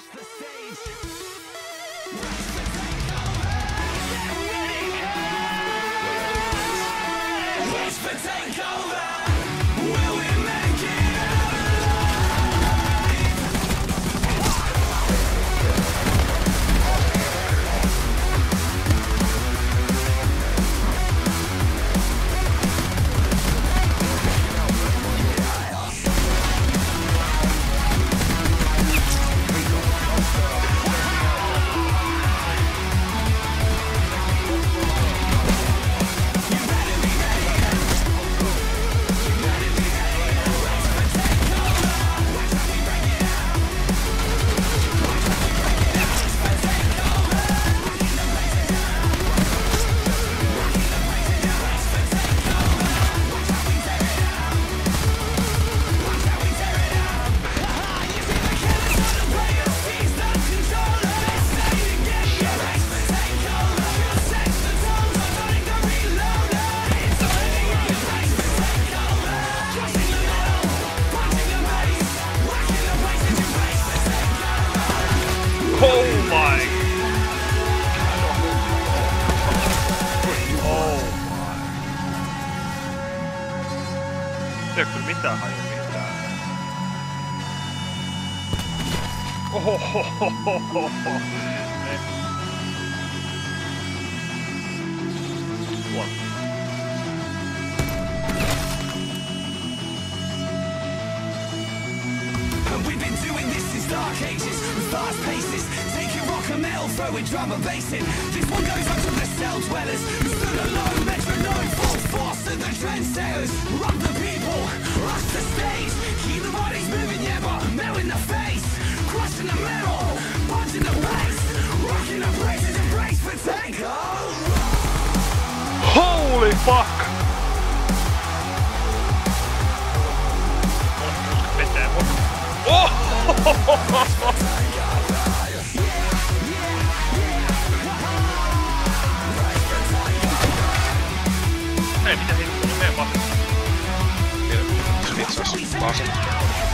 Ei kyllä mitään haju mitään. Ohohohohoho. We've been doing this since dark ages, with fast paces, taking rock and metal, throwing drum and bass in. This one goes out to the cell dwellers, who stood alone, metronome, full force to the trendsetters. Rock the people, rush the stage, keep the bodies moving, yeah, but metal in the face, crushing the metal, punching the bass, rocking the braces, and brace for takeoff. Holy fuck! Vetää mun. Oh! Ei mitä hittoa, mene vaan. Vitsus, vasen.